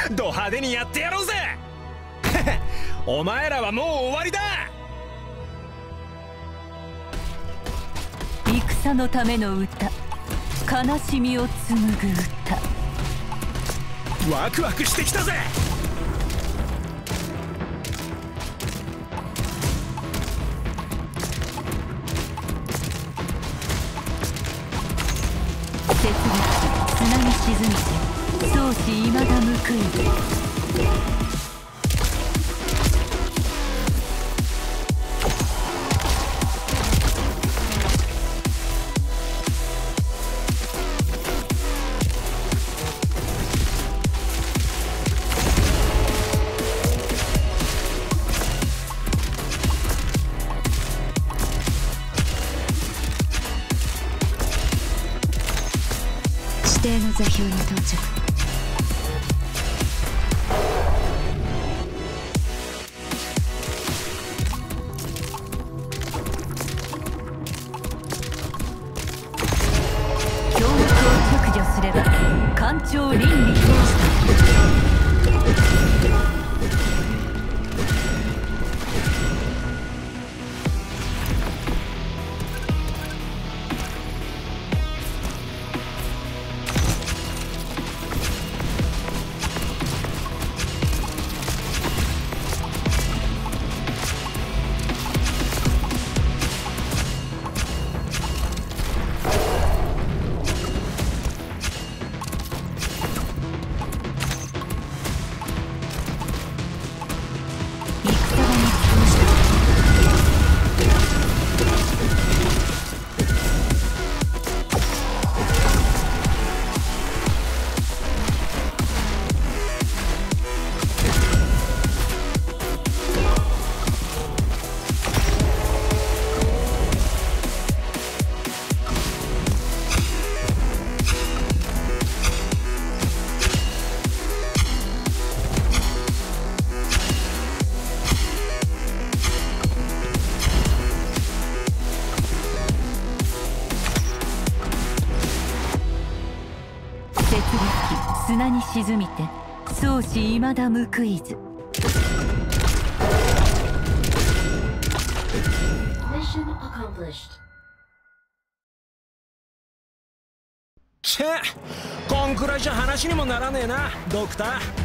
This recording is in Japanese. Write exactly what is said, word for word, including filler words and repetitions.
ド派手にやってやろうぜ。お前らはもう終わりだ。 戦のための歌、悲しみを紡ぐ歌。 ワクワクしてきたぜ。 雪月砂に沈みて相思いまだ報いる。指定の座標に到着。強力を削除すれば艦長倫理通した。砂に沈みて相思いまだ報いず。 チェッ、こんくらいじゃ話にもならねえな、ドクター。